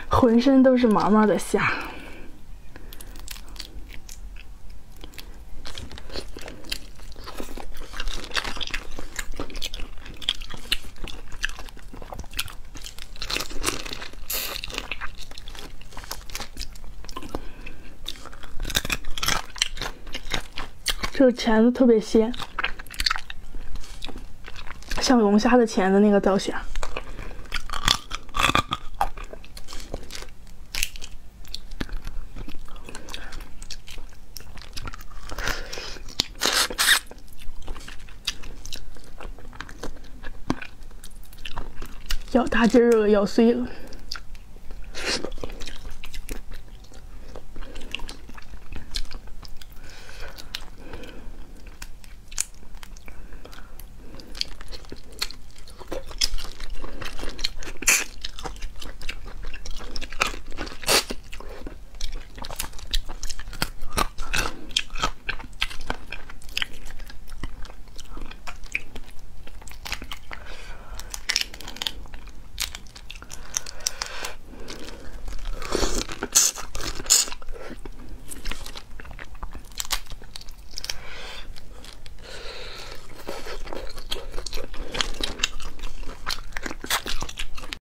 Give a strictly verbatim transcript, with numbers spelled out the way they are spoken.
浑身都是毛毛的虾。这个钳子特别鲜，像龙虾的钳子那个造型。咬大筋儿了，咬碎了。